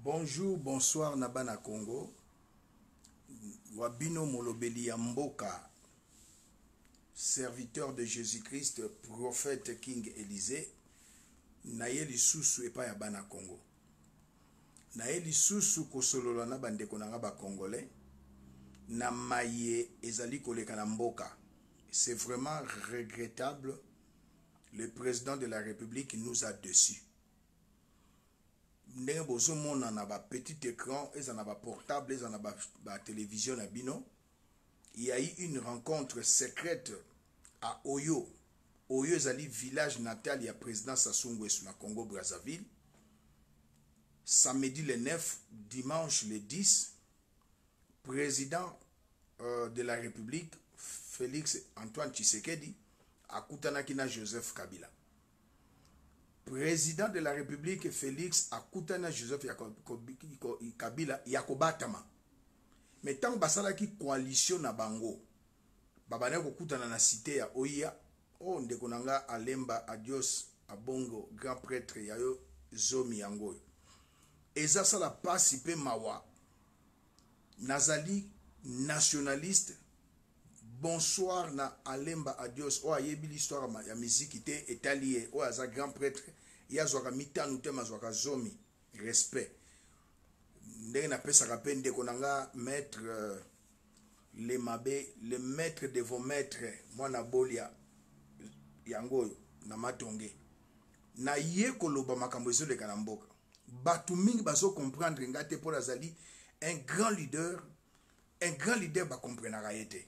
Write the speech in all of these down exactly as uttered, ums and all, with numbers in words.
Bonjour, bonsoir Nabana Congo. Wabino Molobeli ya Mboka, serviteur de Jésus-Christ, prophète King Élysée, naye lisusu epa ya bana Congo. Naye lisusu kosolola na bandeko na ba Congolais, na maye ezali koleka na Mboka. C'est vraiment regrettable. Le président de la République nous a déçus. Ndenge bozo mona na ba petit écran, et na ba portable, et na ba, ba télévision na bino. Il y a eu une rencontre secrète à Oyo. Oyo ezali village natal ya président Sassou Nguesso na Congo Brazzaville. Samedi le neuf, dimanche le dix, président euh, de la République Félix Antoine Tshisekedi akutanaki na Joseph Kabila. Président de la République Félix akutana Joseph Kabila yakobatama. Mais tant basalaki coalition na bango, babane kokutana na cité ya Oya, o ndeko nanga Alemba Adios Abongo grand prêtre yayo zomi yango. Eza sala pasi pe mawa. Nazali nationaliste. Bonsoir na Alemba Adios. O ayebi l'histoire ya musique te etalié. O aza grand prêtre. Ya zwaka mitanu te mazwaka zomi. Respect. Ndenge na pesa kape ndeko nanga maître euh, le mabe, le maître de vos maîtres, mwana bolia yangoyo na matonge. Na ye koloba makambo ezoleka na mboka. Batu mingi bazo comprendre ngate pour azali un grand leader, un grand leader ba comprendre yete.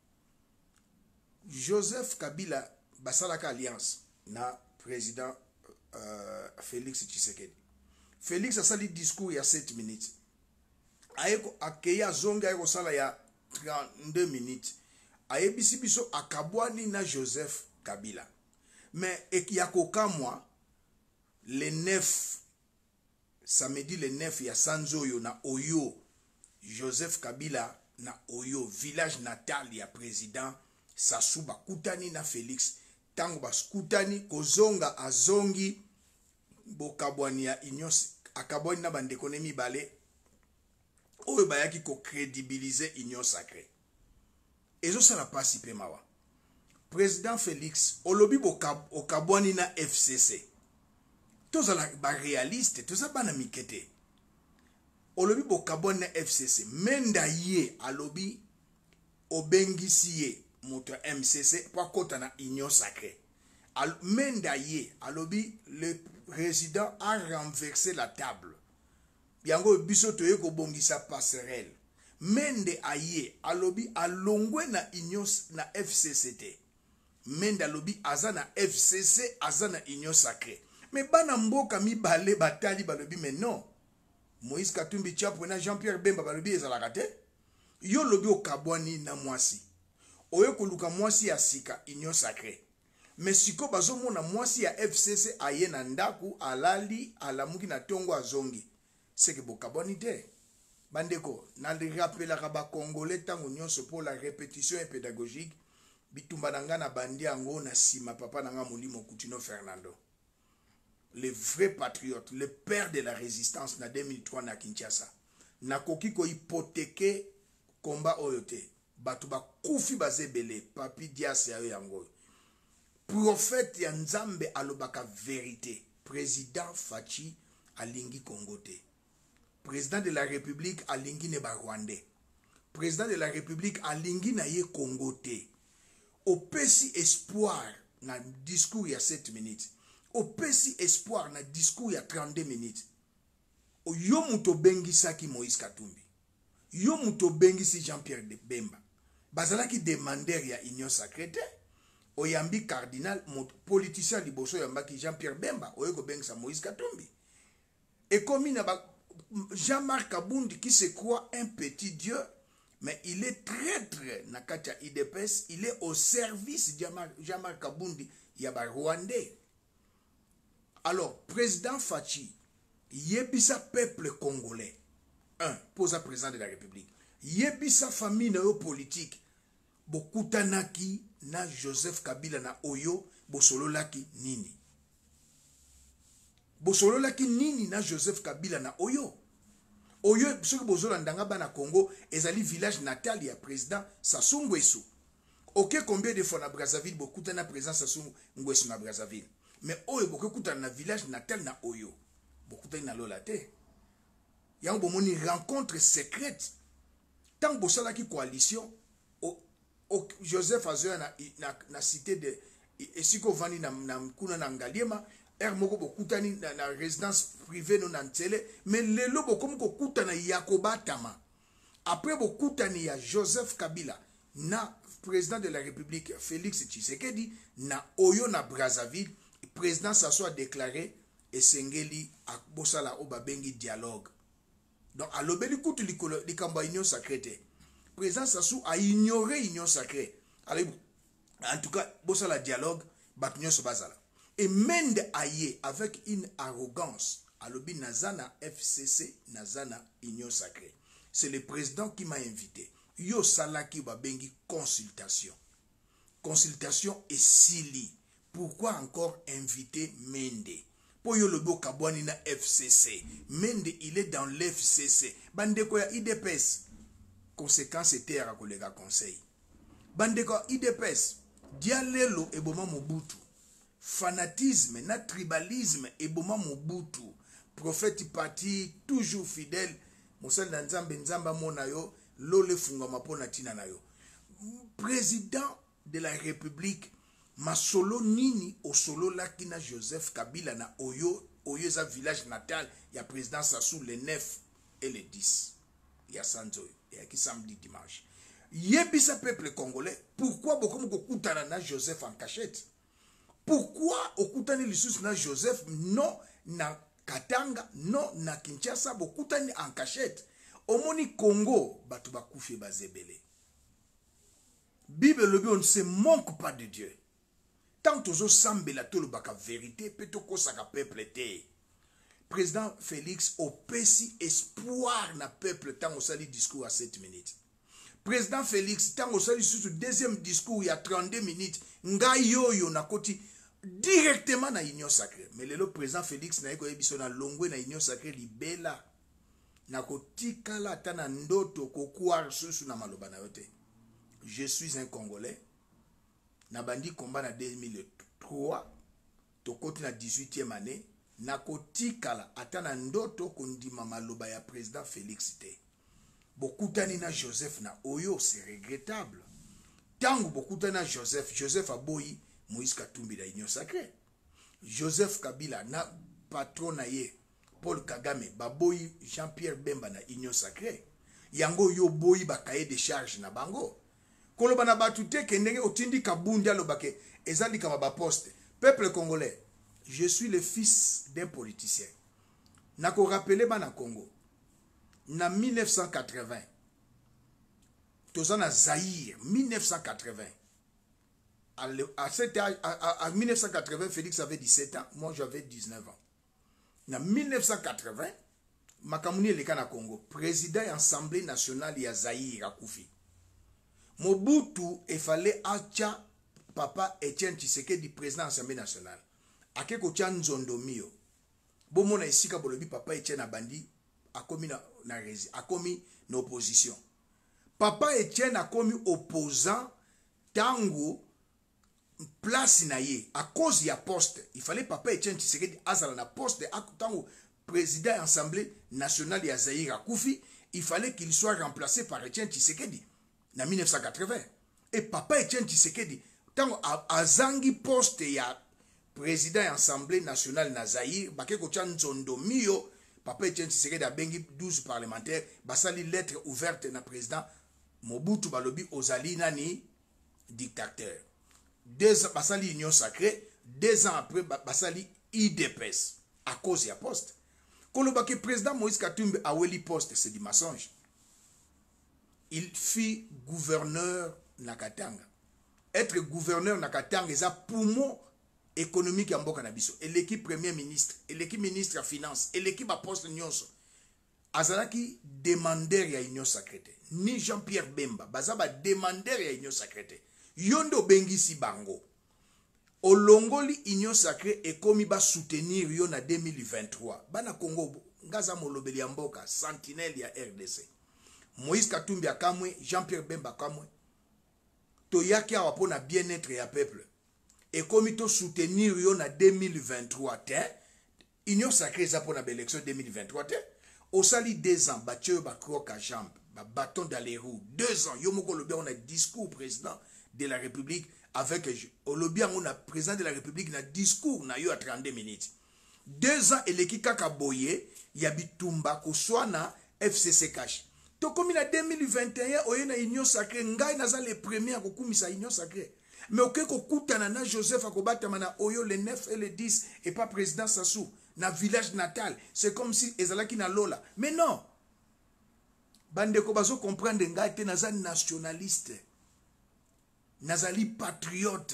Joseph Kabila basalaka alliance na président euh, Félix Tshisekedi. Félix a sali discours ya sept minutes. Ayeko akeya zonga ayeko sala ya trente-deux minutes. Ayebisi biso akabwani na Joseph Kabila. Mais ekiyako kamwa le neuf samedi le neuf ya Sanzoyo na Oyo, Joseph Kabila na Oyo, village natal ya président Sassou bakutani na Félix. Tango baskutani kozonga azongi bokabwani ya inyos akabwani na bandeko ne mibale oyo bayaki ko crédibiliser union sacrée. Ezo sala pasi pe mawa. Président Félix olobi bokab okabwani na F C C. Tozala ba réaliste, tozala bana mikete. Olobi bokabwani na F C C. Menda ye alobi obengisi ye moto M C C pour kota na union sacrée. Al menda ye alobi le président a renversé la table. Yango biso toye ko bongisa passerelle. Mende aye alobi alongwe na union na F C C T. Mende alobi azana F C C azana union sacrée. Mais bana mboka mi balé batali balobi mais non. Moïse Katumbi Tchapwe na Jean-Pierre Bemba balobi ezalaka te. Yo lobi okabwani na mwasi. Oye koluka mwasi ya sika union sacrée. Mais siko bazo mona mwasi ya F C C aye na ndaku alali alamuki na tongo azongi. C'est que bokabwani te. Bandeko, na li rappelaka ba Congolais tango nyonso pour la répétition et pédagogique. Bitumba nanga na bandi yango na sima papa nanga Molimo Coutinho Fernando. Le vrai patriote, le père de la résistance na deux mille trois na Kinshasa. Na koki ko hypothéquer combat oyote. Batu ba kufi bazebele papi Dias ya yango. Prophète ya Nzambe alobaka vérité. Président Fachi alingi Congo te. Président de la République alingi ne ba Rwandais. Président de la République alingi na ye Congo te. Opesi espoir na discours ya sept minutes. Opesi espoir na discours ya trente-deux minutes. O yo muto bengisaki Moïse Katumbi. Yo muto bengisi Jean-Pierre Bemba. Bazalaki demander ya union sacrée. Oyambi cardinal politicien liboso yambaki Jean-Pierre Bemba. Oyeko bengisa Moïse Katumbi. Et comme il ba Jean-Marc Kabundi qui se croit un petit dieu, mais il est traître na katia I D P S, il est au service de Jean-Marc Kabundi yaba Rwandais. Alors, président Fachi, yebisa peuple congolais, un, posa président de la République, yebisa famille na politique, bokutanaki na Joseph Kabila na Oyo, bosololaki nini. Bosololaki nini na Joseph Kabila na Oyo. oyo soki bozolandanga bana Congo ezali village natal ya président Sassou Nguesso. Ok, combien de fois na Brazzaville bokuta na président Sassou Nguesso na Brazzaville, mais oyo bokuta na village natal na oyo bokuta na lola te. Yango bomoni rencontre secrète tant bosala ki coalition o, o Joseph Azoya na, na, na cité de esiko vani na, na kuna na Ngaliema er moko bokutani na, na résidence privée no na Ntele, mais lelo bokomi kokuta na Yakoba Tama après bokutani ya Joseph Kabila na président de la République Félix Tshisekedi na oyo na Brazzaville. Président Sassou a déclaré esengeli akbosala o babengi dialogue. Donc à l'obéli kutu likamba union sacrée. Président Sassou a ignoré union sacrée. Alors, en tout cas, bosala dialogue batunion so bazala. Et Mende aye avec une arrogance à l'obéli nazana F C C nazana union sacrée. C'est le président qui m'a invité. Yo salaki babengi consultation. Consultation et sili. Pourquoi encore inviter Mende? Pour yo lobo kabwani na F C C. Mende il est dans l'F C C. Bande ko ya I D P S. Conséquence était à collègue conseil. Bande ko I D P S. Dialelo eboma Mobutu. Fanatisme na tribalisme eboma Mobutu. Prophète parti toujours fidèle. Mosel na nzambe nzamba mona yo lole funga mapona tina na yo. Président de la République masolo nini o solo lakina Joseph Kabila na oyo oyo za village natal ya président Sassou le neuf et le dix ya sanzo ya ki samedi dimanche yebisa peuple congolais pourquoi bokomo kokutana na Joseph en cachette, pourquoi okutani lisusu na Joseph non na Katanga non na Kinshasa bokutani en cachette. Omoni Congo batu bakufi bazebele. Bible lobi on ne se manque pas de Dieu. Tant aux semble la tolo baka vérité, peut-être que ça peuple était. Président Félix opesi espoir na peuple tant au sali discours à sept minutes. Président Félix tant au sali sous deuxième discours il y a trente-deux minutes. Nga yo yo na koti directement na union sacrée. Mais le président Félix na eko ebiso na longwe na union sacrée libela. Na kotika la tana ndoto kokuar susu na maloba na yote. Je suis un Congolais. Nabandi combat na deux mille trois. Tokoti na dix-huitième année. Nakotikala atana ndoto kondima maloba ya président Félix te. Bokutani na Joseph na oyo, c'est regrettable. Tango bokutani na Joseph, Joseph aboyi Moïse Katumbi da union sacrée. Joseph Kabila na patron na ye Paul Kagame baboyi Jean-Pierre Bemba na union sacrée. Yango yo boyi ba cahier de charge na bango. Koloba na batute kendenge otindi kabundi alobake ezali kama ba poste. Peuple congolais, je suis le fils d'un politicien. Nako rappelé ba na Congo. Na mille neuf cent quatre-vingts. Tozana Zaïre, mille neuf cent quatre-vingts. À, à, cet âge, à, à, à mille neuf cent quatre-vingts, Félix avait dix-sept ans, moi j'avais dix-neuf ans. Na mille neuf cent quatre-vingts, Makamuni eleka na Congo, président de l'Assemblée nationale ya Zaïre a Koufi. Mobutu il fallait acha papa Etienne Tshisekedi président de l'Assemblée nationale. Akeko tia nzondo mio. Bomona esika bolobi papa Etienne abandi a commis na, na rési, a commis na opposition. Papa Etienne a commis opposant tango place na ye à cause ya poste. Il fallait papa Etienne Tshisekedi azala na poste a tango président de l'Assemblée nationale ya Zaïre a Koufi, il fallait qu'il soit remplacé par Etienne Tshisekedi en mille neuf cent quatre-vingts. Et papa Etienne Tshisekedi tango azangi poste ya président de l'Assemblée nationale na Zaïre, bakeko tia nzondo mio, papa Etienne Tshisekedi a bengi douze parlementaires, basali lettre ouverte na président Mobutu balobi ozali nani dictateur. Deux ans, basali union sacrée, deux ans après basali I D P S à cause ya poste. Kolobaki président Moïse Katumbi a weli poste, c'est du mensonge. Il fit gouverneur na Katanga. Être gouverneur na Katanga est un poumon économique en Mboka na biso. Et l'équipe premier ministre, et l'équipe ministre à finance, et l'équipe à poste nyonso. Azalaki demandeur ya union sacrée. Ni Jean-Pierre Bemba, bazaba demandeur ya union sacrée. Yondo bengisi bango. olongoli union sacrée ekomi ba soutenir yo na deux mille vingt-trois bana Congo ngaza molobeli ya mboka sentinelle ya R D C Moïse Katumbi akamwe Jean-Pierre Bemba kamwe toyaki awa pona bien-être ya peuple ekomi to soutenir yo na deux mille vingt-trois te union sacrée za pona ba élection deux mille vingt-trois te osali deux ans batio ba croc à jambe ba bâton dans les roues deux ans yo moko lobi on a discours président de la République avec Olobia on a président de la République na discours na yo à trente-deux minutes deux ans eleki kaka boye ya bitumba ko soit na F C C cash to komi na deux mille vingt et un oye na union sacrée ngai naza le premier ko kumisa union sacrée mais ok ko kutana na Joseph akobata mana oyo le neuf et le dix et pas président Sassou na village natal c'est comme si ezalaki na Lola mais non bande ko bazo comprendre ngai te naza nationaliste nazali patriote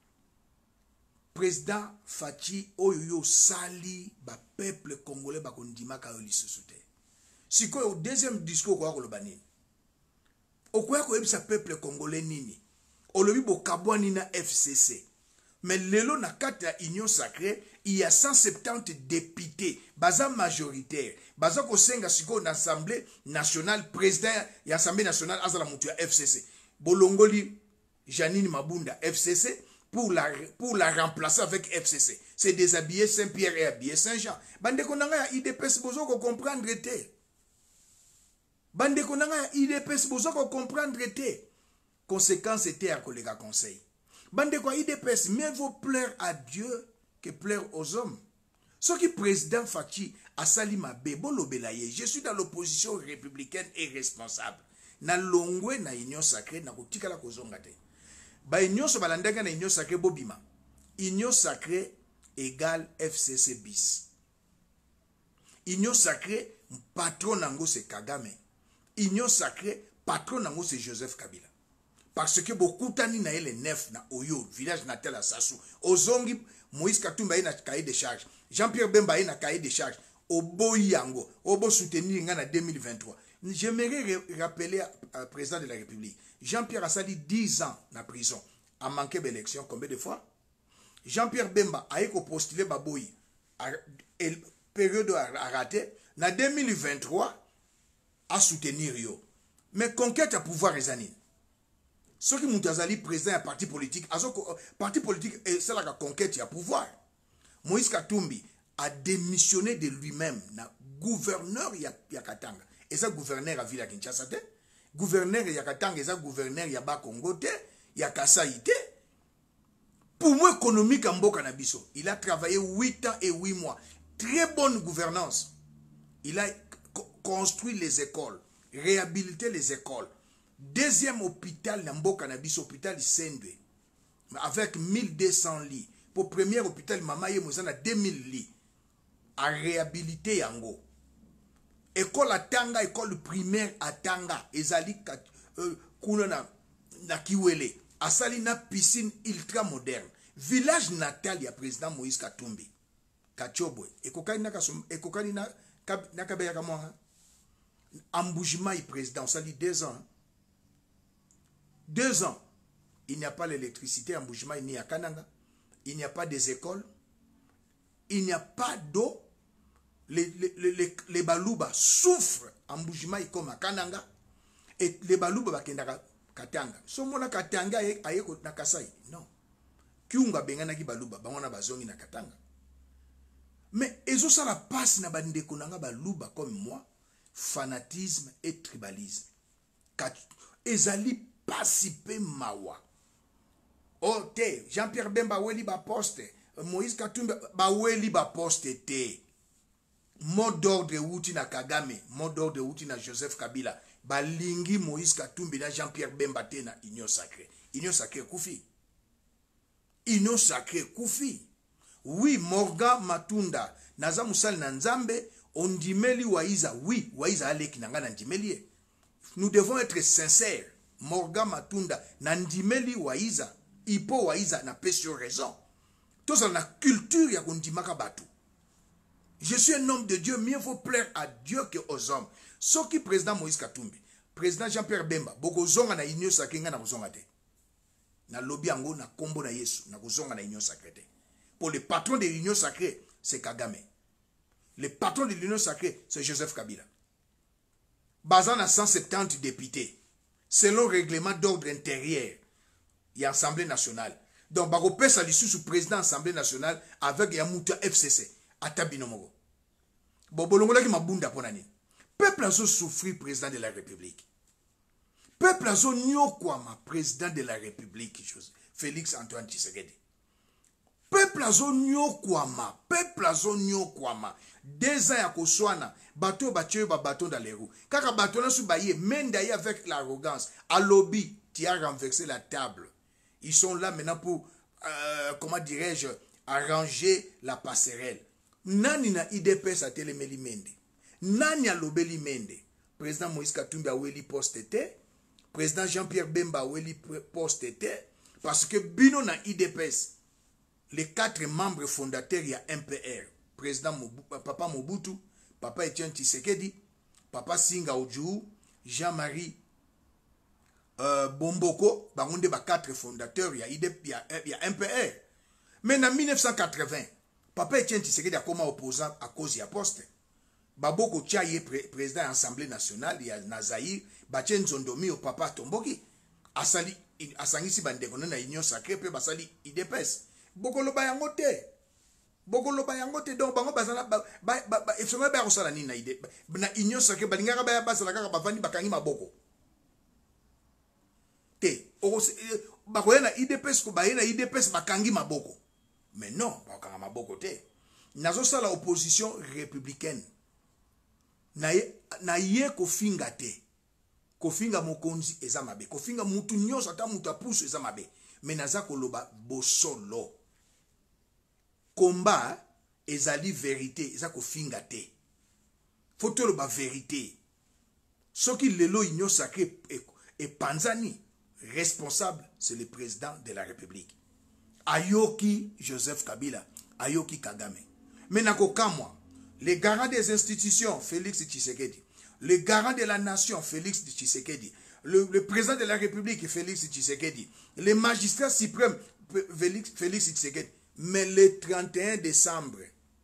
président Fachi oyo sali ba peuple congolais ba kondima ka lisusu te siko au deuxième discours kwa koloba nini okoya ko ebisa peuple congolais nini olobi bo kabwani na F C C mais lelo na kati ya union sacrée il y a cent soixante-dix députés baza majoritaire baza ko senga siko na assemblée nationale président ya assemblée nationale azala mutu ya F C C bolongoli Janine Mabunda F C C pour la, pour la remplacer avec F C C. C'est déshabiller Saint-Pierre et habiller Saint-Jean. Bande konanga ya I D P S bozo ko comprendre te. Bande konanga ya I D P S bozo ko comprendre te. Conséquence était à collègue conseil. Bande ko I D P S mieux vaut plaire à Dieu que plaire aux hommes. Ce qui président Fachi a salima bebo lobelaye. Je suis dans l'opposition républicaine et responsable. Na longwe na union sacrée na kotika la kozonga te. Ba union so balandanga na union sacrée bobima. Union sacrée égale F C C bis. Union sacrée patron nango c'est Kagame. Union sacrée patron nango c'est Joseph Kabila. Parce que beaucoup tani na ele neuf na Oyo, village natal à Sassou. Ozongi Moïse Katumbi na cahier de charge. Jean-Pierre Bemba na cahier de charge. Obo yango, obo soutenir nga na deux mille vingt-trois. J'aimerais rappeler au président de la République. Jean-Pierre a sali dix ans na prison. A manqué d'élection combien de fois? Jean-Pierre Bemba a été postulé Baboui. Période a raté. Na deux mille vingt-trois, a soutenir yo. Mais conquête à pouvoir résanine. Ce qui moutazali président d'un parti politique, parti politique, c'est la conquête à pouvoir. Moïse Katumbi a démissionné de lui-même. Na gouverneur ya Katanga. Et ça gouverneur à Villa Kinshasa te. Gouverneur ya Katanga, et ça gouverneur ya Bakongo te. Ya Kasai te. Pour moi économique en Mboka na biso, il a travaillé huit ans et huit mois. Très bonne gouvernance. Il a construit les écoles, réhabilité les écoles. Deuxième hôpital na Mboka na biso, hôpital Sendwe, avec mille deux cents lits. Pour premier hôpital Mamaye Mozana deux mille lits. À réhabiliter yango. École à Tanga, école primaire à Tanga, ezali euh, kuna na, na Kiwele, asali na piscine ultra moderne. Village natal ya président Moïse Katumbi, Kachobwe, ekokani na kasum, ekokani na na kabeya kamwa. Amboujima y président, sali deux ans. Deux ans, il n'y a pas l'électricité à Amboujima, il n'y a Kananga, il n'y a pas des écoles, il n'y a pas d'eau. Les, les, les, les baluba souffrent en Boujima comme à Kananga et les baluba bakendaka Katanga. So mona Katanga ayeko na Kasai. Non. Kiunga bengana ki baluba bangona bazongi na Katanga. Mais ezo ça la passe na bande konanga baluba comme moi, fanatisme et tribalisme. Ezali participer mawa. Oh te Jean-Pierre Bemba weli ba poste, Moïse Katumbi ba weli ba poste te. Mot d'ordre outi na Kagame, mot d'ordre outi na Joseph Kabila, balingi Moïse Katumbi na Jean-Pierre Bemba te na union sacrée. Union sacrée koufi. Union sacrée koufi. Oui, Morgan Matunda, naza musali na Nzambe, ondimeli waiza, oui, waiza aleki nanga na ndimeli. Nous devons être sincères. Morgan Matunda, na ndimeli waiza, ipo waiza na pesio raison. Tous na culture ya kondimaka batu. Je suis un homme de Dieu, mieux vaut plaire à Dieu que aux hommes. Ce qui président Moïse Katumbi, président Jean-Pierre Bemba, beaucoup zonga na union sacrée nga na zonga te. na lobby ango na kombo na Yesu na kozonga na union sacrée. Pour le patron de l'union sacrée, c'est Kagame. Le patron de l'union sacrée, c'est Joseph Kabila. Basant à cent soixante-dix députés, selon le règlement d'ordre intérieur, il y a l'Assemblée nationale. Donc, Baropé Salissou sous président de l'Assemblée nationale avec Yamouta F C C, à Tabinomogo. Bobolongola qui m'a bunda pour l'année. Peuple a souffert président de la République. Peuple a nyokwama président de la République, Félix Antoine Tshisekedi. Peuple a nyokwama, peuple a nyokwama. Deux ans à Koswana, bateau battu, bateau dans les roues. Car bateau n'a soubaillé, même d'ailleurs avec l'arrogance, à lobby, tu as renversé la table. Ils sont là maintenant pour, euh, comment dirais-je, arranger la passerelle. Nani na I D P S a télémeli mende. Nani a lobeli mende. Président Moïse Katumbi a oueli poste te. Président Jean-Pierre Bemba a oueli poste te. Parce que bino na I D P S, les quatre membres fondateurs, il y a M P R. Président Mobu, Papa Mobutu, Papa Etienne Tshisekedi, Papa Singa Odjou, Jean-Marie euh, Bomboko, Baronde ba quatre fondateurs, il y a I D P, il y a M P R. Mais en mille neuf cent quatre-vingts, Papa Etienne Tshisekedi a comme opposant à cause de la poste. Baboko Tchaye, président de l'Assemblée nationale, il y a Nazaïr, Batien Zondomi au Papa Tomboki, Asali, Asangisi Bandekone na Union Sacrée, puis Basali I D P S. Bokolo Bayangote. Bokolo Bayangote, donc Bango Bazana, ba, ba, ba, ba, efsonga ba rosala ni na ide, na Union Sacrée, Balingara Baya Basala Kaka Bavani Bakangi Maboko. Te, Bakoya na I D P S, Kobaye na I D P S Bakangi Maboko. Mais non, Bakanga Maboko te. Nazo sa la opposition républicaine. Na ye, na ye kofinga te. Kofinga mokonzi eza mabe. Kofinga mutu nyos ata mutu apusu eza mabe. Mais naza koloba bosolo. Combat ezali vérité, eza kofinga te. Faut te loba vérité. Soki lelo union sacrée et panzani, responsable, c'est le président de la République. Ayoki Joseph Kabila, Ayoki Kagame. Mais nako kamwa, le garant des institutions, Félix Tshisekedi, le garant de la nation, Félix Tshisekedi, le, le président de la République, Félix Tshisekedi, le magistrat suprême, Félix, Félix Tshisekedi. Mais le trente et un décembre,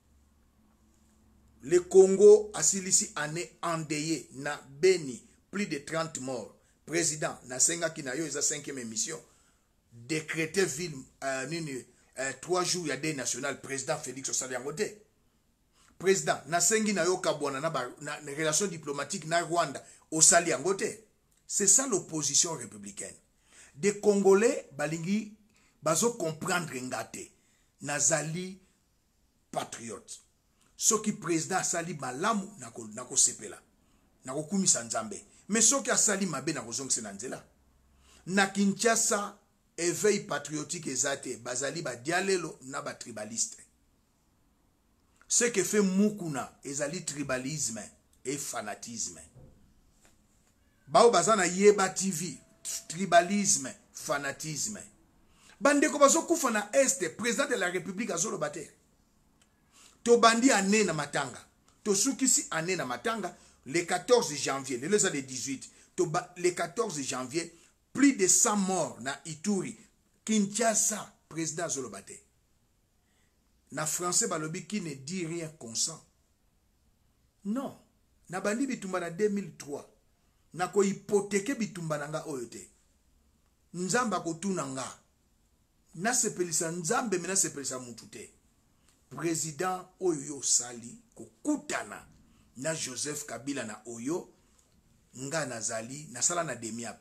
le Congo a silisi année endeuillée, na Beni, plus de trente morts. Président, na senga kinayo, isa cinquième émission, décrété ville, euh, euh, trois jours, il y a des nationales, président Félix Osaliangote. Président, na sengi na yo kabwana na ba na relations diplomatiques na Rwanda Osaliangote. C'est ça l'opposition républicaine. Des Congolais balingi bazo comprendre ngate nazali patriote. Soki président sali malamu nako nako sepela. Nako kumisa nzambe. Mais soki asali mabe nako zongse na nzela. Na Kinshasa éveil patriotique ezate bazali ba dialelo na ba tribaliste. Ce que fait Mukuna, ezali tribalisme et fanatisme. Bao bazana yeba T V, tribalisme, fanatisme. Bandeko bazo kufa na Est, président de la République azolo bate. To bandi ane na matanga. To sukisi ane na matanga, le quatorze janvier, le le dix-huit, to ba, le quatorze janvier, plus de cent morts na Ituri, Kinshasa, président azolo bate. Na français balobi qui ne dit rien consent. Non. Na bandi bitumba na deux mille trois. Na ko hypothéquer bitumba nanga oyote. Nzamba ko tunanga. Na sepelisa nzambe mena sepelisa mutute. Président Oyo Sali ko kutana na Joseph Kabila na Oyo nga nazali na sala na demiap.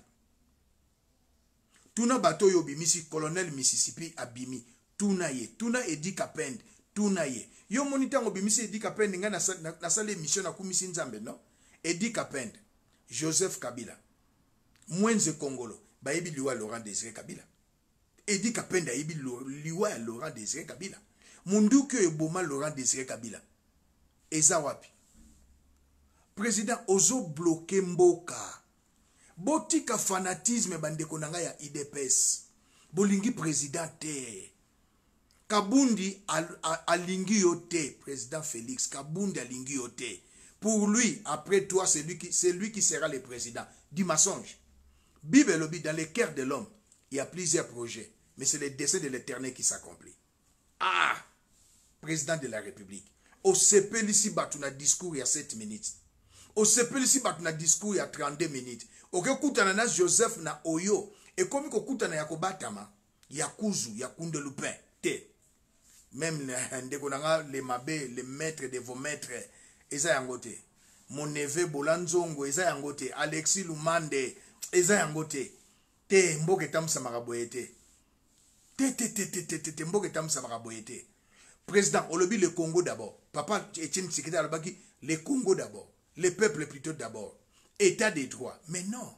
Tuna bato yo bimisi colonel Mississippi abimi. Tuna ye, tuna Edi Kapende, tuna ye. Yo monitango bimisi Edi Kapende nga na sale mission na kumisi nzambe, no? Edi Kapende, Joseph Kabila, Mwenze Kongolo, ba yebi liwa Laurent Désiré Kabila. Edi Kapende yebi liwa Laurent Désiré Kabila. Munduke eboma Laurent Désiré Kabila. Eza wapi? Président ozo bloqué mboka. Botika fanatisme bandeko nanga ya I D P S. Bolingi président te. Kabundi alingi yote, président Félix. Kabundi alingi yote. Pour lui, après toi, c'est lui qui, c'est lui qui sera le président. Du mensonge. Bible lobby dans les cœurs de l'homme, il y a plusieurs projets, mais c'est le dessein de l'Éternel qui s'accomplit. Ah, président de la République, au C P ici, tu as un discours il y a sept minutes. Au C P ici, tu as un discours il y a trente-deux minutes. Au Kouta na Joseph na Oyo, et comme Kouta na Yakobatama, Yakuzu, Yakunde Lupin, T. Même les mabé, les maîtres de vos maîtres, Eza Yangote. Mon neveu Bolanzongo, Eza Yangote. Alexis Lumande, Eza Yangote. Te, Mboke Tam Samaraboyete. Te, te, te, te, te, te, te, Mboke Tam Samaraboyete. Président, on le dit le Congo d'abord. Papa Etienne Tshisekedi Alobaki, le Congo d'abord. Le peuple plutôt d'abord. État des droits. Mais non.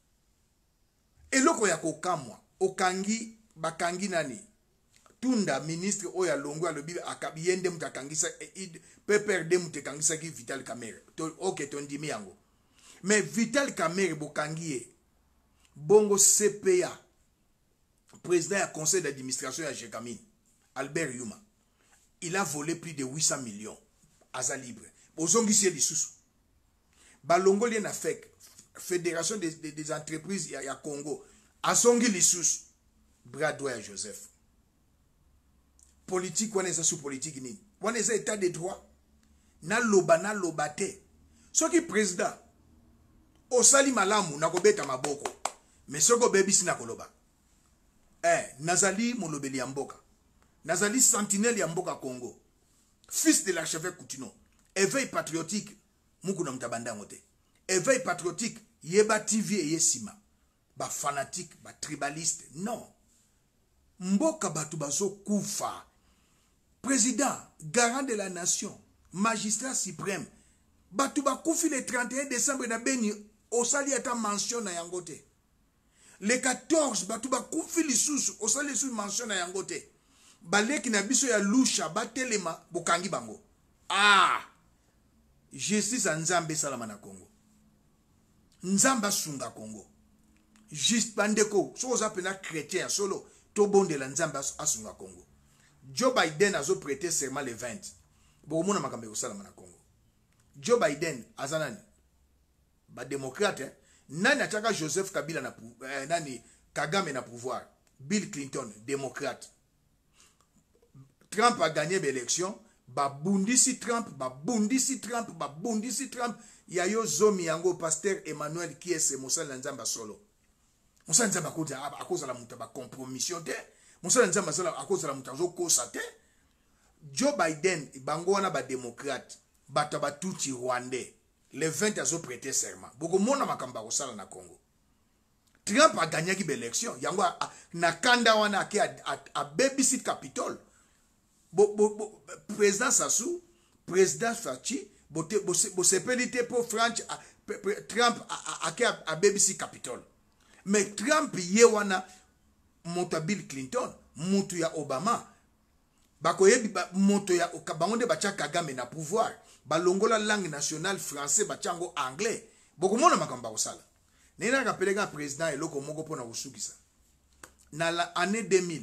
Et loko ya kokamwa, okangi, bakangi nani. Tunda ministre oya longo alobi akabiyende mutakangisa peperde mutakangisa ki Vital Kamerhe. Ok tondimi yango. Mais Vital Kamerhe bokangiye bongo C P A président du conseil d'administration à Jekamine Albert Yuma. Il a volé plus de huit cents millions aza libre. Bozongi sie lisusu. Balongo lien a fait fédération des, des, des entreprises ya, ya Congo. Azongi lisusu. Bradoué Joseph. Politique, on est sous politique ni. On est état de droit. Na loba na lobate. Ce qui président. Osali malamu na kobeta maboko. Mais ce ko bebi sina koloba. Eh, Nazali molobeli yamboka. Nazali sentinelle yamboka Congo. Fils de l'archevêque Coutinho. Éveil patriotique. Mukuna mtabanda ngote. Éveil patriotique. Yeba T V et yesima. Ba fanatique, ba tribaliste. Non. Mboka batu bazo kufa. Président, garant de la nation, magistrat suprême, Batouba Koufi le trente et un décembre na Beni, Osali ata mention na yangote. Le quatorze, Batouba Koufi lisusu, Osali lisusu mention na yangote. Baleki na biso ya lusha, batelema, bokangi bango. Ah! Justice a Nzambe salama na Congo. Nzamba sunga Congo. Juste bandeko, so oza pena chrétien solo, to bonde la Nzamba asunga Congo. Joe Biden a prêté serment le vingt. Bon, mon amakambe au salama na Congo. Joe Biden, azanani. Ba démocrate, hein? Nani ataka Joseph Kabila na eh, nani Kagame na pouvoir. Bill Clinton, démocrate. Trump a gagné l'élection. Ba bundisi Trump, ba bundisi Trump, ba bundisi Trump. Yayo zomi yango pasteur Emmanuel qui est ce Moussa Nzamba solo. Moussa Nzamba koza a cause la muta ba compromission te. Moussa Nzamba solo a cause la muta zo kosa te. Joe Biden bango wana ba démocrate, bata ba tuti rwandais. Le vingt a zo prêté serment. Boko mona makamba ko sala na Congo. Trump a gagné l'élection. Yango na kanda wana ke a, a, a babysit Capitol. Bo, bo, bo, président Sassou, président Fachi, bo te bo se bo se pelite pour French a, pe, pe, Trump a a, a, a babysit Capitol. Mais Trump ye wana moto Bill Clinton, moto ya Obama. Bako yebi ba, moto ya okabangonde bacha Kagame na pouvoir. Balongola langue nationale français bachango anglais. Boko mona makamba osala. Nena kapelega président eloko moko pona usukisa. Na la année deux mille.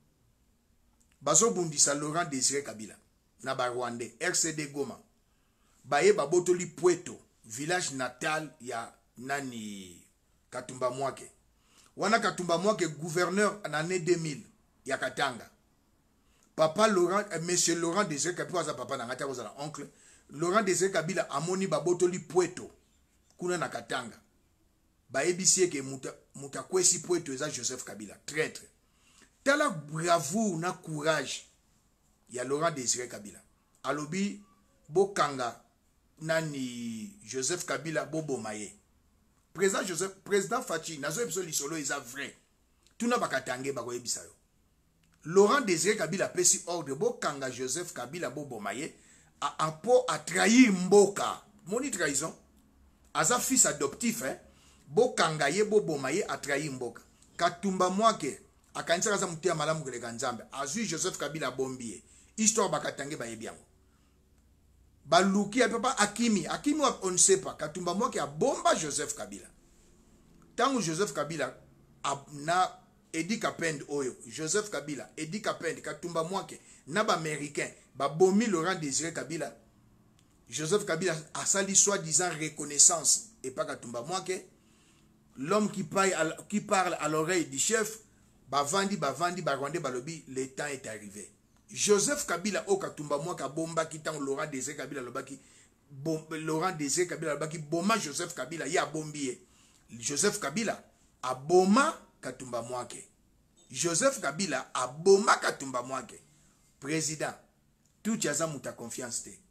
Bazo bundisa Laurent Désiré Kabila na ba Rwandais R C D Goma. Baye babotoli Pweto, village natal ya nani Katumba Mwake. Wana Katumba Mwake gouverneur en année deux mille ya Katanga. Papa Laurent, euh, monsieur Laurent Désiré Kabila za papa na ngata kozala oncle. Laurent Désiré Kabila amoni babotoli Pweto kuna na Katanga. Baebisie ke muta muta kwesi Pweto eza Joseph Kabila, traître. Tala bravoure na courage ya Laurent Désiré Kabila. Alobi bokanga nani Joseph Kabila bobo maye. Président Joseph, président Fachi, nazo ebiso lisolo isa vrai. Tuna bakatange bako ebisa yo. Laurent Désiré Kabila pesi ordre bokanga Joseph Kabila bobo maye a apo a trahir mboka. Moni trahison. Aza fils adoptif hein. Bokanga ye bobo maye a trahir mboka. Katumba Mwake akanisa kaza mutia malamu keleka Nzambe. Azui Joseph Kabila bombie. Histoire bakatange bayebi yango. Baluki a papa Akimi. Akimi on ne sait pas. Katumba Mwake a bomba Joseph Kabila. Tant que Joseph Kabila a na Edi Kapend oyo. Joseph Kabila, Edi Kapend, Katumba Mwake, na ba américain, ba bomi Laurent Désiré Kabila. Joseph Kabila a sali soi-disant reconnaissance et pas Katumba Mwake. L'homme qui, qui parle à l'oreille du chef bavandi bavandi barwandais balobi le temps est arrivé. Joseph Kabila o katumba moi ka bomba ki tang Laurent Désiré Kabila lobaki bom, Laurent Désiré Kabila lobaki boma Joseph Kabila ya bombier. Joseph Kabila a boma katumba moi ke. Joseph Kabila a boma katumba moi ke. Président tout yaza muta confiance te.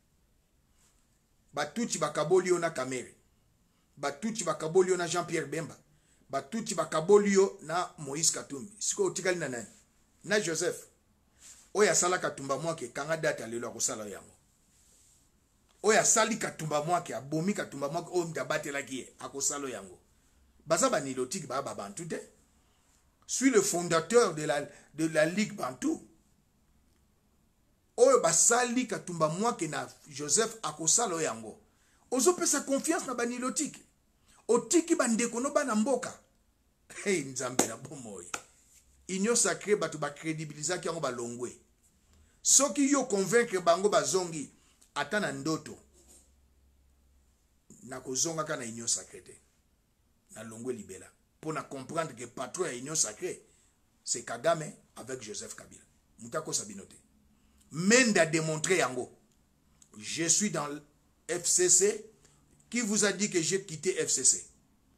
Ba tout bakaboli na Kamere. Ba tout bakaboli na Jean-Pierre Bemba. Ba tout bakaboli na Moïse Katumbi. Siko otikali na nani? Na Joseph. Oya sala katumba mwake kanga data lelo akosala yango. Oya sali katumba mwake abomi katumba mwake o mtabate lakie akosala yango. Baza banilotique ba Bantou te. Suis le fondateur de la de la Ligue Bantou. Oyo basali katumba mwake na Joseph akosala yango. Ozo pesa confiance na banilotique. Otiki bandeko no bana mboka. Hey nzambe na bomoyi. Union sacrée batu ba crédibiliser ki yango balongwe. Soki yo convaincre bango bazongi atana ndoto na kozonga kana union sacrée na longwe libela pour na comprendre que patron ya union sacrée c'est Kagame avec Joseph Kabila. Mutako sabinote. Menda démontré yango. Je suis dans le F C C. Qui vous a dit que j'ai quitté F C C?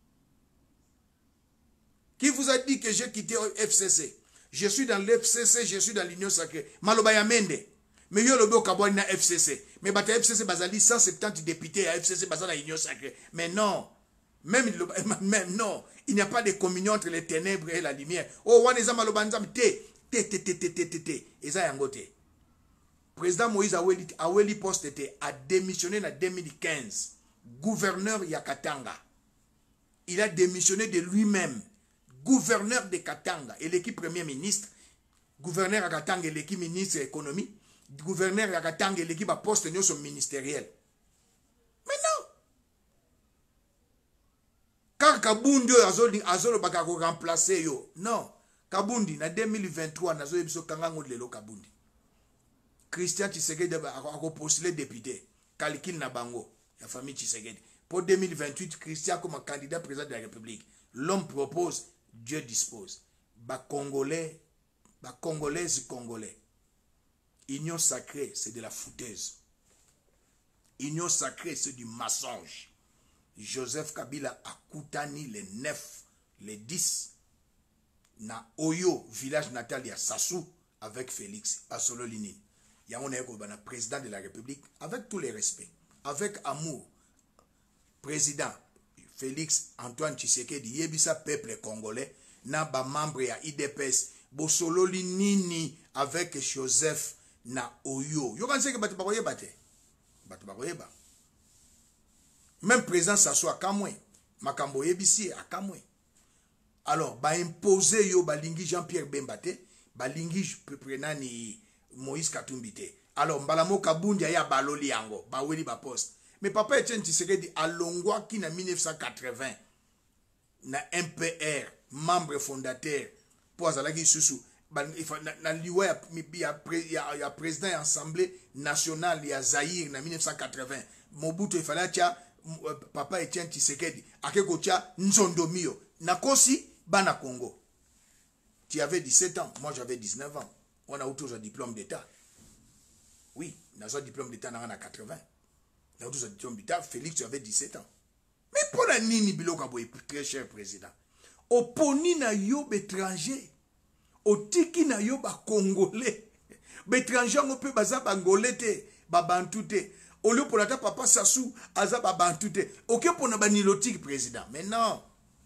Qui vous a dit que j'ai quitté F C C? Je suis dans l'F C C, je suis dans l'Union sacrée. Malobaya Mende. Mais yo lobo kabwa na F C C. Mais bata F C C bazali cent soixante-dix députés à F C C bazali na Union sacrée. Mais non. Même, même non. Il n'y a pas de communion entre les ténèbres et la lumière. Oh, waneza malobanzam te. Te, te, te, te, te, te, te. Eza yangote. Président Moïse Aweli, Aweli Poste a démissionné en deux mille quinze. Gouverneur Yakatanga. Il a démissionné de lui-même. Gouverneur de Katanga et l'équipe premier ministre, gouverneur à Katanga et l'équipe ministre de l'économie, gouverneur à Katanga et l'équipe à poste sont ministériels. Mais non! Car Kabundi a zolo baka ko remplacer yo. Non. Kabundi na deux mille vingt-trois na zo ebiso kangango lelo Kabundi. Christian Tshisekedi a postulé député. Kalikil na bango. La famille Tshisekedi. Pour deux mille vingt-huit, Christian comme candidat président de la République. L'homme propose, Dieu dispose. Ba Congolais, ba Congolaises, Congolais. Union sacrée, c'est de la foutaise. Union sacrée, c'est du mensonge. Joseph Kabila a Koutani les neuf, les dix. Na Oyo, village natal, il y a Sassou avec Félix, à Solo Lini. Il y a un président de la République, avec tous les respects, avec amour. Président Félix Antoine Tshisekedi, yebisa peuple congolais, na ba membre ya I D P S, Bosolo Linini avec Joseph na Oyo. Yo kan seke batu bakoye bate. Batu bakoye ba. Même président Sassou akamwe, makambo yebisi akamwe. Alors, ba imposer yo balingi Jean-Pierre Bembate, balingi prenani Moïse Katumbi te. Alors, mbalamo Kabundi ya baloli yango, ba weli ba poste. Mais papa Etienne Tshisekedi a longwa qui na mille neuf cent quatre-vingts na M P R, membre fondateur pour azalaki susu na liwa ya, ya, ya, ya président ya assemblée nationale ya Zaïre na mille neuf cent quatre-vingts. Mobutu il fallait tia papa Etienne Tshisekedi akeko tia Nzondomio na kosi bana Congo. Tu avais dix-sept ans, moi j'avais dix-neuf ans. On a eu toujours un diplôme d'état. Oui, on a un diplôme d'état dans quatre-vingts. Félix, tu avais dix-sept ans. Mais pour la nini biloka boy, très cher président. Au poni na yo étranger. Au tiki na yo ba congolais. Étranger on peut baza bangolais te, ba bantou te. Au lieu pour la ta papa Sassou, aza ba bantou te. Ok pour na ba nilotique président. Mais non.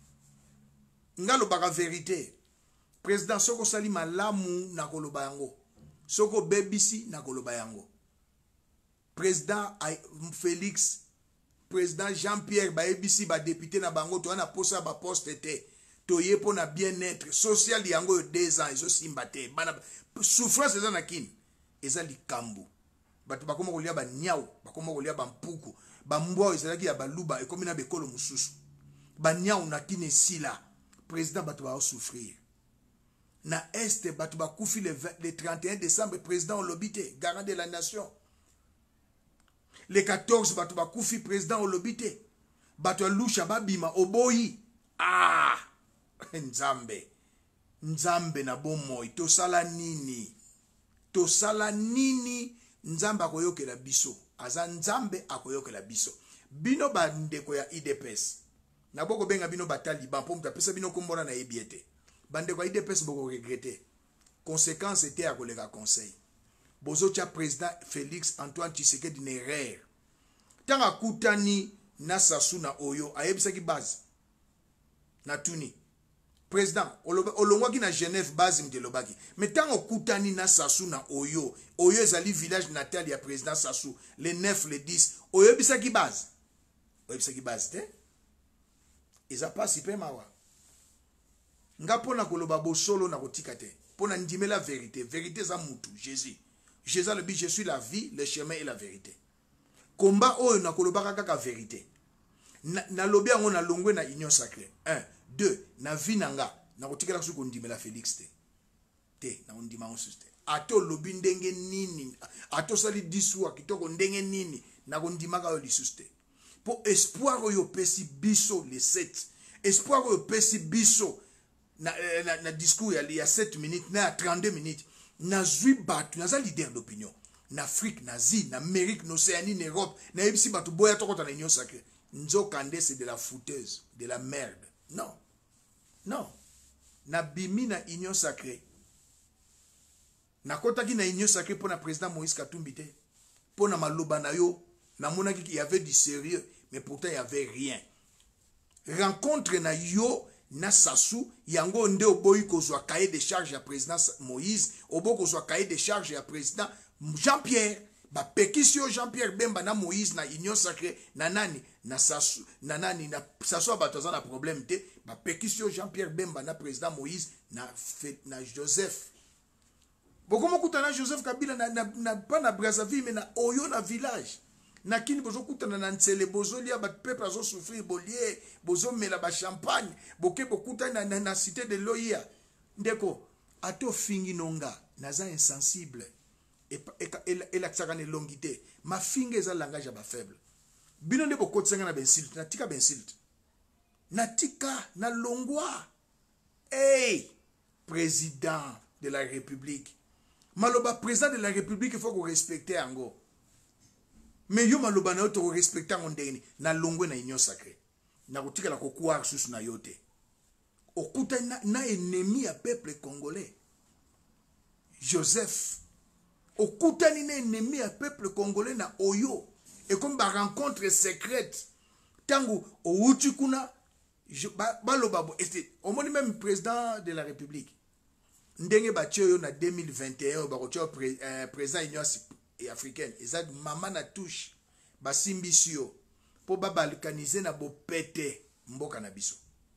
Ngalo baka vérité. Président soko sali malamu na koloba yango. Soko bebisi na koloba yango. Président Félix, président Jean-Pierre, ba ebisi ba député na bango to na posa ba poste te. To yepo na bien-être social yango deux ans iso simbate. Bana souffrance za na kin. Eza likambu. Batu bakoma kolia ba nyao, bakoma kolia ba mpuku, ba mbwa ezalaki ya baluba ekomi na bekolo mususu. Ba nyao na kin esila. Président batu ba souffrir. Na est batu ba kufi le, le trente et un décembre président olobite, garant de la nation. Le quatorze, batu bakoufi président olobite. Batu lusha babima oboyi. Ah! Nzambe. nzambe na bomoi tosala nini tosala nini nzambe akoyokela biso aza nzambe akoyokela biso bino bandeko ya I D P S na boko benga bino bataliban po mutapesa bino kombona na ebiete bandeko ya I D P S boko regretter conséquence était à koleka conseil bozo tia président Félix Antoine Tshisekedi d'une erreur tanga kutani na Sassou na Oyo ayebisaki base na tuni président olongwaki na Genève base mtelobaki mais tanga kutani na Sassou na Oyo Oyo ezali village natal ya président Sassou le neuf le dix Oyo bisaki base Oyo bisaki base te eza pasi pe mawa nga pona koloba bosolo na kotika te pona ndimela vérité vérité za mutu Jésus Jésus le dit je suis la vie le chemin et la vérité combat oyo na kolobaka kaka vérité na, na lobi yango na longwe na union sacrée un deux na vie nanga na kotikela su kondimela Félix te te na ondima on suste ato lobi ndenge nini ato sali diswa kitoko ndenge nini na kondimaka yo lisuste po espoir oyo pesi biso le sept espoir oyo pesi biso na, na, na discours ya, ya sept minutes na trente-deux minutes na zui batu na za leader d'opinion na Afrique na Asie na Amérique na Océanie na Europe na ebisi batu boya tokota na union sacrée nzokande c'est de la fouteuse de la merde non non na bimi na union sacrée na kotaki na union sacrée pour na président Moïse Katumbi te pour na maloba na yo na monaki il y avait du sérieux mais pourtant il y avait rien rencontre na yo na Sassou yango nde oboyi kozwa cahier de charge ya président Moïse obo kozwa cahier de charge ya président Jean-Pierre ba pekisio Jean-Pierre Bemba na Moïse na union sacrée na nani na Sassou na nani na Sassou batoza na problème te ba pekisio Jean-Pierre Bemba na président Moïse na na Joseph bokomo kutana Joseph Kabila na na, na pa na Brazzaville mais na Oyo na village na kini bozo kutana na Ntsele bozo lia ba peuple azo souffrir bolier bozo mela ba champagne boke bokutana na, na cité de Loya ndeko ato fingi nonga naza insensible et et et la tsakane longité ma finga eza langage ba faible bino nde bokotsenga na bensilt na tika bensilt na tika na longwa hey président de la République maloba président de la République il faut qu'on respecte ango mais yo maloba na yo to respecter ngo ndeni na longwe na union sacrée na kotika la kokuwa susu na yote okuta na, na ennemi ya peuple congolais Joseph okuta ni na ennemi ya peuple congolais na Oyo et comme ba rencontre secrète tangu outi kuna baloba bo était au moins même président de la République ndenge ba tio yo na deux mille vingt et un ba ko tio président union et africaine ezad mama na touche basimbisio po ba balkaniser na bo pete mboka na biso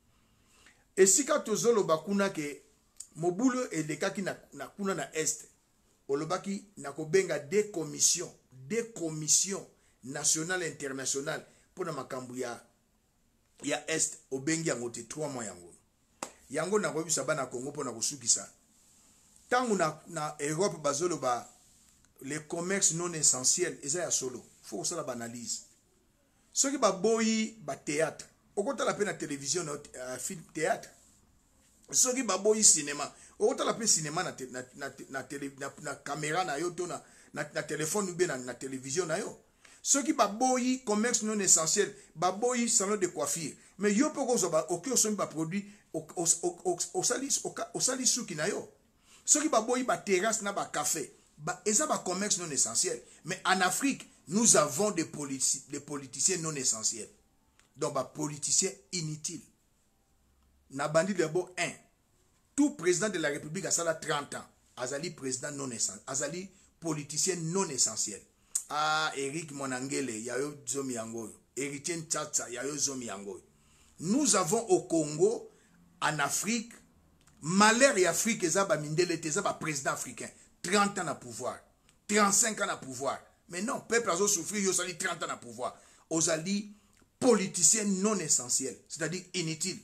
esika tozolo bakuna ke mobulo elekaki na, na kuna na est olobaki na kobenga des commissions des commissions nationales internationales pour na makambu ya ya est obengi yango te trois mois yango yango na kobisa bana Congo pona kosukisa tangu na na Europe bazolo ba les commerces non essentiels eza ya solo faut que ça la analyse ce qui ba boyi ba théâtre okota la pe na télévision na uh, film théâtre ce qui ba boyi cinéma okota la pe cinéma na na na na, télé, na, na caméra na yo to na na, na téléphone ou bien na, na télévision na yo ce qui ba boyi commerce non essentiel ba boyi salon de coiffure mais yo poko zo ba okyo so ba produit au salis au salis suki na yo ce qui ba boyi ba terrasse na ba café bah, et ça va commerce non essentiel. Mais en Afrique, nous avons des, politi des politiciens non essentiels. Donc, bah, politiciens inutiles. Nabandi d'abord un. Tout président de la République a ça là trente ans. Azali président non essentiel. Azali politicien non essentiel. Ah, Eric Monangele, yayo zomi yango. Héritier Tchatcha, yayo zomi yango. Nous avons au Congo, en Afrique, malheur et Afrique, et ça va mindele, et ça va président africain. trente ans à pouvoir, trente-cinq ans à pouvoir. Mais non, peuple a souffert, il y a trente ans à pouvoir. Aux alliés politiciens non essentiels, c'est-à-dire inutiles.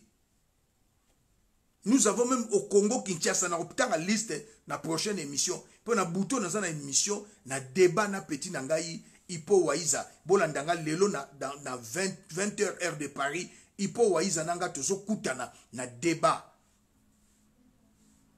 Nous avons même au Congo Kinshasa, na opta la liste na prochaine émission. Pour na bouton dans une émission, na débat na petit nangai Ipo Waiza. Bolandanga lelo na dans vingt heures heure de Paris, Ipo Waiza nanga tozo kutana na débat.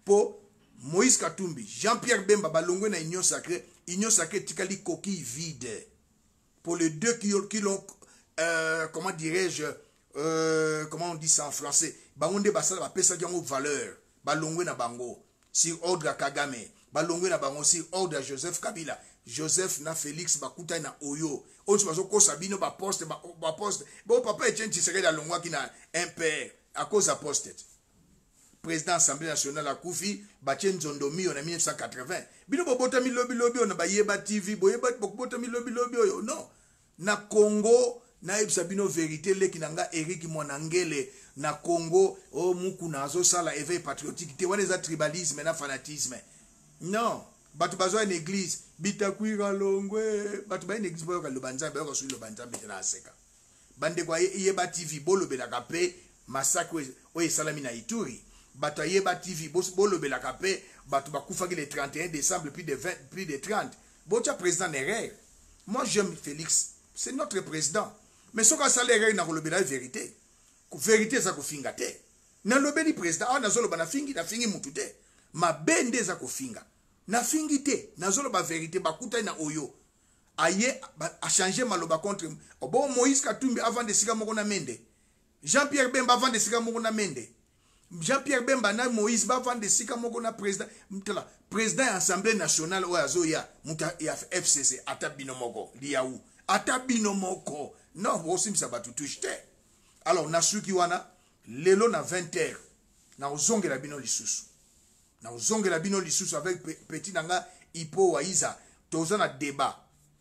pour Moïse Katumbi, Jean-Pierre Bemba, balongwe na Union Sacrée, Union Sacrée tikali coquille vide. Pour les deux qui, qui l'ont, euh, comment dirais-je, euh, comment on dit ça en français, bangonde basala ba pesa qui ont valeur, balongwe na bango, sur ordre à Kagame, balongwe na bango, sur ordre à Joseph Kabila, Joseph na Félix bakuta na Oyo, on se passe au Sabino ba poste, ba poste, bon papa Etienne Tshisekedi la longwa qui na un père, à cause à poste. Président Assemblée nationale à Koufi, Batien Zondomi en mille neuf cent quatre-vingts. Bino botami lobby lobby on a ba yeba T V, boyeba botami lobby lobby non. Na Congo na ebisa bino vérité le kinanga Eric Monangele na Congo o muku na zo sala éveil patriotique te wana za tribalisme na fanatisme. Non, batu bazwa une église, bitakwira longwe, batu ba une église boyo ka lobanza ba ko su lobanza bitana seka. Bande kwa yeba T V bolo belaka pe massacre o esalami na Ituri. Batu yeba T V bolo belaka pe batu bakufaki le trente et un décembre plus de vingt plus de trente. Bocha président Nerer. Moi j'aime Félix. C'est notre président. Mais ce qu'on a l'air na kolobela vérité. Ku vérité za kofinga te. Na lobeli président ah nazolo ba na fingi na fingi mutu te. Ma bende za kofinga. Na fingi te, nazolo ba vérité bakuta na Oyo. Aye a changer maloba contre bon Moïse Katumbi avant de sika moko na mende. Jean-Pierre Bemba avant de sika moko na mende. Jean-Pierre Bemba na Moïse ba avant de sika moko na président. Mtala président Assemblée nationale o azoya muta ya F C C atabino moko liaou. Atabino moko. Non, aussi ça va tout toucher. Alors, nasuki wana, lelo na vingt heures, na ozonge la bino lisusu. Na ozonge la bino lisusu avec petit nanga Ipo Waiza, toza na débat.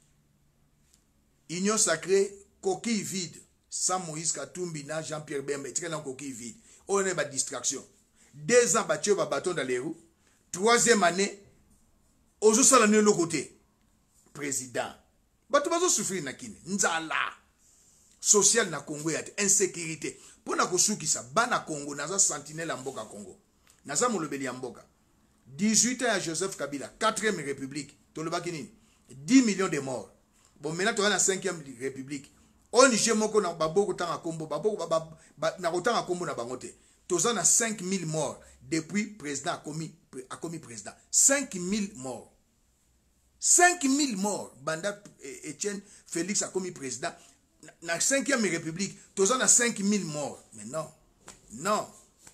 Union Sacrée, coquille vide. Sans Moïse Katumbi na Jean-Pierre Bemba, et dans coquille vide. On est ba distraction. Deux ans, battu va bâton dans les roues. Troisième année, ozo salane le côté. Président. Bato bazo souffrir na kine. Nzala. Social na Congo ya insécurité. Pour na kosuki sa bana Congo naza sentinelle à mboka Congo. Naza molobeli ya mboka. dix-huit ans à Joseph Kabila, quatrième république. Toloba kini. dix millions de morts. Bon maintenant tu as la cinquième république. On je moko na baboko tanga kombo baboko na kotanga kombo na bangote. Toza na cinq mille morts depuis président a commis a commis président. cinq mille morts. cinq mille morts. Banda Etienne Félix a commis président. Dans la cinquième république, tous on a cinq mille morts. Mais non. Non.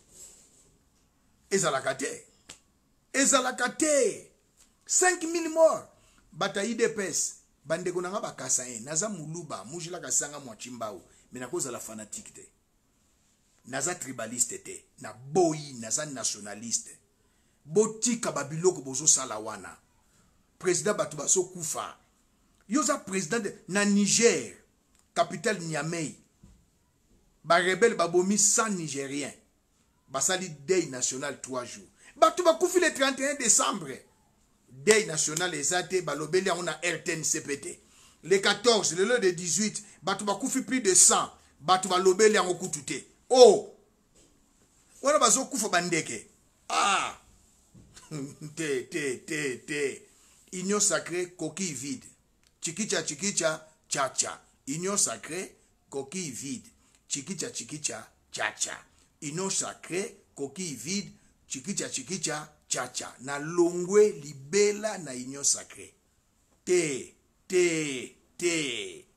Ezalakate. Ezalakate. cinq mille morts. Bataille de pes. Bande konanga bakasa en. Naza muluba. Mujila kasanga mwachimbao. Mais na cause la fanatique te. Naza tribaliste te. Na boyi. Naza nationaliste. Botika babiloko bozo salawana. Président Batubaso Koufa. Yoza président de na Niger. Capitale Niamey. Ba rebelle babomi cent Nigériens. Basali Day national trois jours. Batuba Koufi le trente et un décembre. Day national ezate balobeli on a R T N C P T. Le quatorze, le le de dix-huit, Batuba Koufi plus de cent. Batuba lobeli en okutute. Oh. Wana bazo Koufa bandeke. Ah. Te te te te. Union sacrée, coquille vide. Chikicha, chikicha, cha-cha. Union sacrée, coquille vide. Chikicha, chikicha, cha-cha. Union sacrée, coquille vide. Chikicha, chikicha, cha-cha. Na longwe libela na union sacrée. Te, te, te.